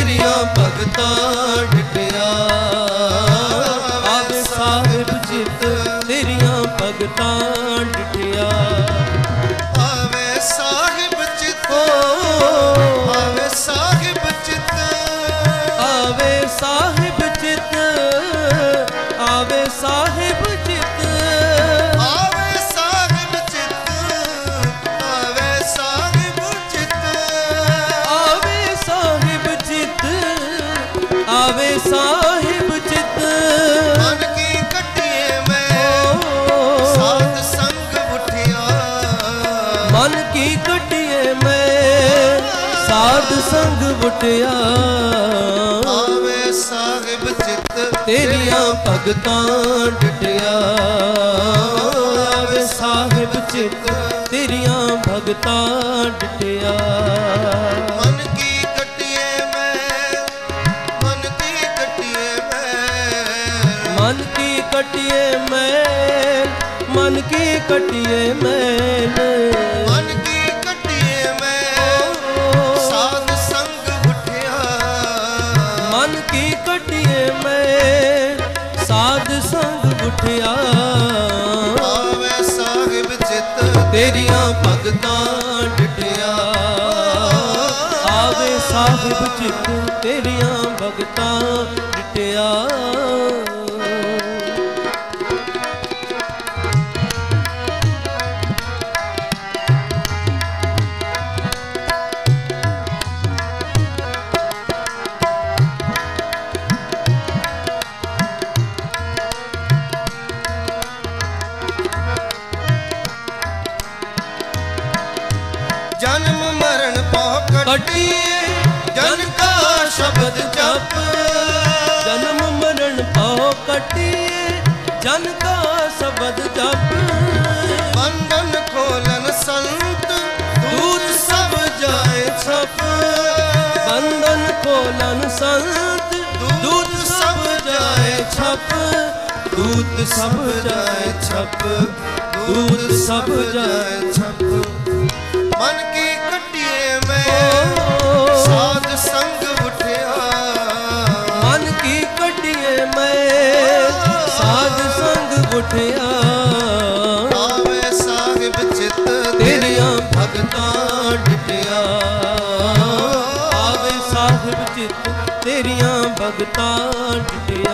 तेरिया भगतां डिठिया। आवे साहिब चित तेरिया भगतां डिठिया। आवे साहिब चित आवे साहिब चित आवे साहिब चित आवे साहिब चित आवे साहिब चित आवे साहिब चित आवे साहिब चित आवे साहिब चित। मन की कटिए मैं साध संग उठिया। मन की कटिए मैं साध संग बुटिया। आवे साहिब चित तेरिया भगतां डिठिया। आवे साहिब चित तेरिया भगतां डिठिया। मन की कटिए मैं मन की कटिए मैं मन की कटिए मैल मन की कटिए मैल मन की कटिए मैं साध संग उठिया। मन की कटिए मैल साध संग उठिया। आवे साहिब चित तेरिया भगतां डिठिया। आवे साहिब चित तेरिया भगतां डिठिया। जन्म मरण पाव कटिए जन का शब्द जप। जन्म मरण पाओ कटिए जन का शब्द जप। बंधन खोलन संत दूत सब जाए छप। बंधन खोलन संत दूत सब जाए छप। दूत सब जाए छप दूत सब जाए छप। मन की कटिए मैं साध संग उठिया। मन की कटिए मैं साध संग उठिया। आवे साहिब चित तेरिया भगतां डिठिया। आवे साहिब चित तेरिया भगतां डिठिया।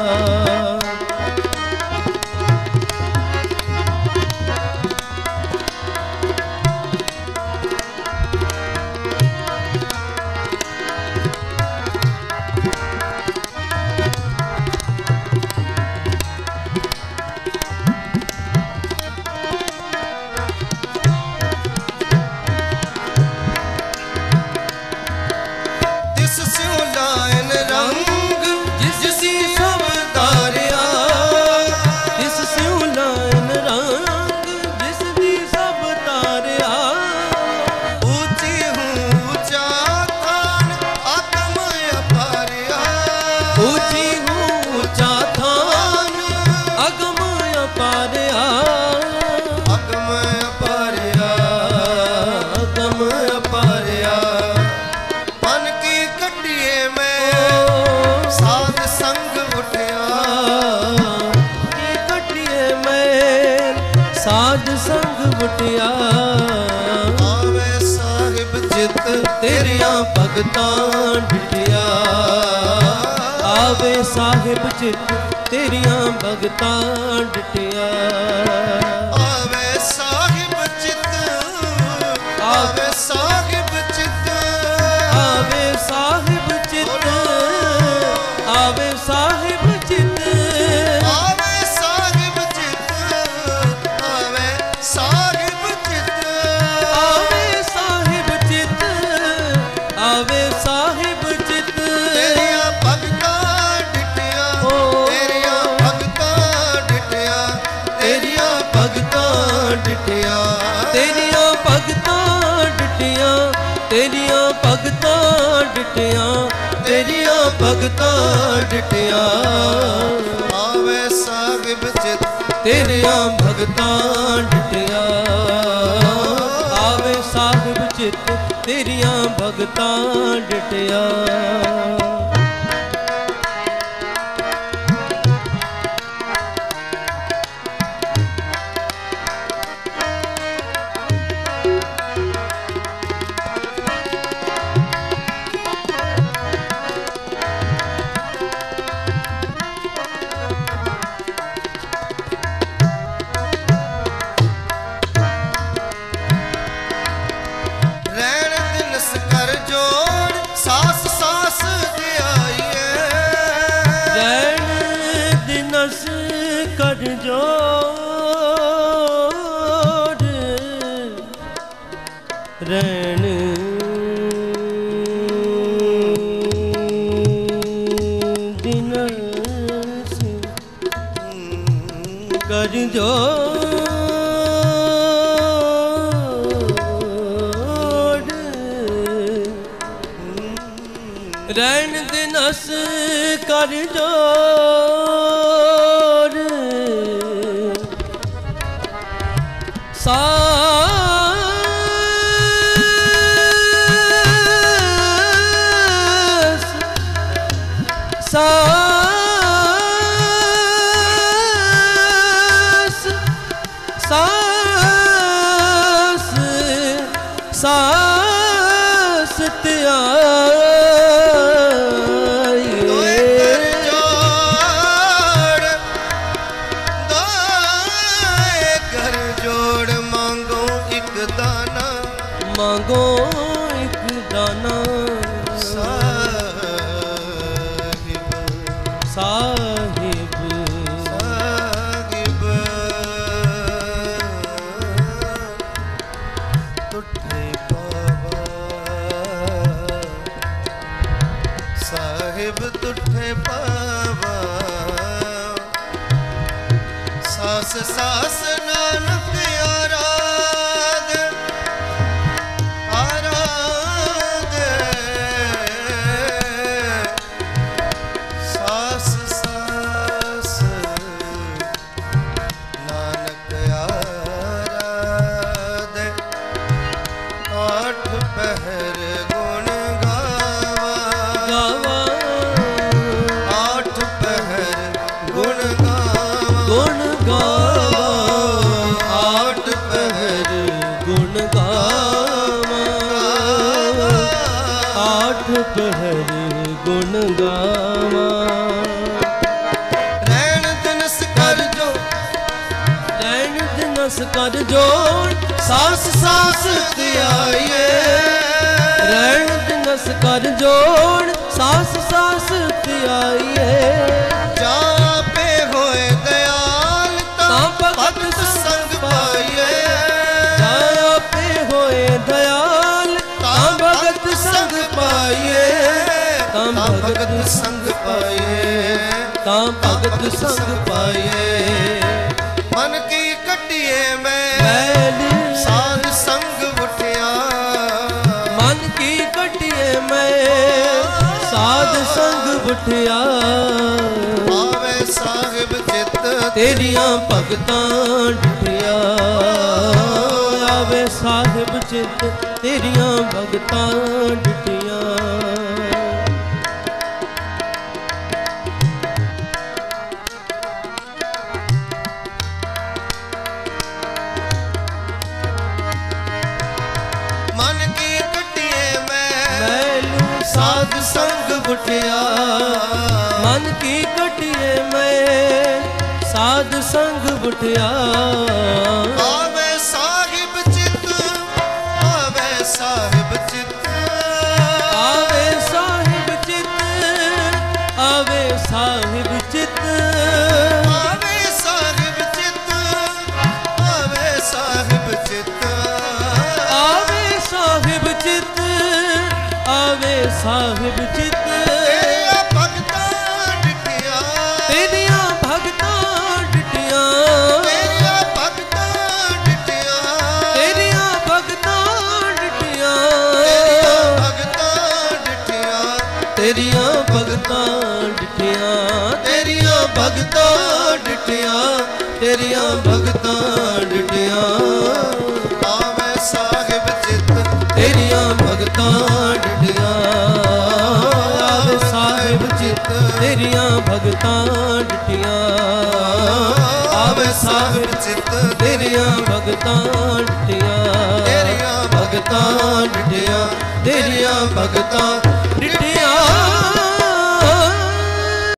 तिस स्यों लायन रंग जिससी सब तारिया। तिस स्यों लायन रंग जिसदी सब तारिया। ऊंची ऊंचा थान आत्म अपारिया। ऊंची ऊंचा थान अगम अपारिया। अगम अपारिया अगम अपारिया। मन की कटिए मैं साध संग उठिया। की कटिए मैं साध संग बुटिया। आवे साहिब चित तेरिया भगतां डिठिया। आवे साहिब चित तेरिया भगतां डिठिया। आवे साहिब चित आवे साहिब चित आवे साहिब चित आवे साहिब चित आवे साहिब चित आवे साहिब चित आवे साहिब चित आवे साहिब चित। तेरिया भगतां डिठिया। तेरिया भगतां डिठिया। तेरिया भगतां डिठिया। तेरिया भगतां डिठिया। तेरिया भगतां डिठिया। तेरिया भगतां डिठिया। आवे साहिब चित तेरिया भगतां डिठिया। आवे साहिब चित तेरिया भगतां डिठिया। ਜੋੜ ਰਹਿਣ ਦੇ ਨਸ ਕਰ ਜੋੜ ਸਾਸ ਧਿਆਈ ਦੋਏ ਕਰ ਜੋੜ ਦੋਏ ਕਰ ਜੋੜ ਮੰਗੋ ਇੱਕ ਦਾਨਾ ਮੰਗੋ ਇੱਕ ਦਾਨਾ ਸਾਹਿਬ ਸਾਹਿਬ ਸਾਹਿਬ ਟੁੱਟੇ ਪਾਵਾ ਸਾਹਿਬ ਟੁੱਟੇ ਪਾਵਾ ਸਾਸ ਸਾਸ ਨਾਨਕ ਆਰਾਧ ਆਰਾਧ ਸਾਸ ਸਾਸ ਨਾਨਕ ਆਰਾਧ ਆਠ ਪਹਿਰ ਗੁਣ ਗਾਵਾ ਗਾਵਾ ਆਠ ਪਹਿਰ ਗੁਣ ਗਾਵਾ ਗੁਣ ਗਾਵਾ ਆਠ ਪਹਿਰ ਗੁਣ ਗਾਵਾ ਆਠ ਪਹਿਰ ਗੁਣ ਗਾਵਾ ਰਹਿਣ ਦਿਨਸ ਕਰ ਜੋ ਰਹਿਣ ਦਿਨਸ ਕਰ ਜੋੜ ਸਾਸ ਸਾਸ ਧਿਆਈਏ ਰਹਿਣ ਦਿਨਸ ਕਰ ਜੋੜ ਸਾਸ ਸਾਸ ਧਿਆਈਏ ਜਾਪੇ ਹੋਏ ਦਇਆਲ ਤਾਂ ਭਗਤ ਸੰਗ ਪਾਈਏ ਆਪੇ ਹੋਏ ਦਇਆਲ ਤਾਂ ਭਗਤ ਸੰਗ ਪਾਈਏ ਤਾਂ ਭਗਤ ਸੰਗ ਪਾਈਏ ਤਾਂ ਭਗਤ ਸੰਗ ਪਾਈਏ ਮਨ ਕੀ ਕੱਟਿਏ ਮੈਂ ਮੈਲ ਸਾਧ ਸੰਗ ਉਠਿਆ ਮਨ ਕੀ ਕਟਿਏ ਮੈਂ ਸਾਧ ਸੰਗ ਉਠਿਆ ਆਵੇ ਸਾਹਿਬ ਚਿੱਤ ਤੇਰੀਆਂ ਭਗਤਾਂ ਡਿਠਿਆ ਆਵੇ ਸਾਹਿਬ ਚਿੱਤ ਤੇਰੀਆਂ ਭਗਤਾਂ ਡਿਠਿਆ ਮਨ ਕੀ ਕੱਟਿਏ ਮੈਂ ਮੈਲ ਸਾਧ ਸੰਗ ਉਠਿਆ ਮਨ ਕੀ ਕਟਿਏ ਮੈਂ ਸਾਧ ਸੰਗ ਉਠਿਆ ਆਵੇ ਸਾਹਿਬ ਚਿੱਤ ਆਵੇ ਸਾਹਿਬ ਚਿੱਤ ਆਵੇ ਸਾਹਿਬ ਚਿੱਤ ਆਵੇ ਸਾਹਿਬ ਚਿੱਤ ਆਵੇ ਸਾਹਿਬ ਚਿੱਤ ਆਵੇ ਸਾਹਿਬ ਚਿੱਤ ਆਵੇ ਸਾਹਿਬ ਚਿੱਤ ਆਵੇ ਸਾਹਿਬ ਚਿੱਤ ਤੇਰੀਆਂ ਭਗਤਾਂ ਡਿਠਿਆ ਤੇਰੀਆਂ ਭਗਤਾਂ ਡਿਠਿਆ ਤੇਰੀਆਂ ਭਗਤਾਂ ਡਿਠਿਆ ਤੇਰੀਆਂ ਭਗਤਾਂ ਡਿਠਿਆ ਤੇਰੀਆਂ ਭਗਤਾਂ ਡਿਠਿਆ ਤੇਰੀਆਂ ਭਗਤਾਂ ਡਿਠਿਆ ਤੇਰੀਆਂ ਭਗਤਾਂ ਡਿਠਿਆ ਆਵੇ ਸਾਹਿਬ ਚਿੱਤ ਤੇਰੀਆਂ ਭਗਤਾਂ ਡਿਠਿਆ ਆਵੇ ਸਾਹਿਬ ਚਿੱਤ ਤੇਰੀਆਂ ਭਗਤਾਂ ਡਿਠਿਆ ਆਵੇ ਸਾਹਿਬ ਚਿੱਤ ਤੇਰੀਆਂ ਭਗਤਾਂ ਡਿਠਿਆ ਤੇਰੀਆਂ ਭਗਤਾਂ ਡਿਠਿਆ ਤੇਰੀਆਂ ਭਗਤਾਂ ਡਿਠਿਆ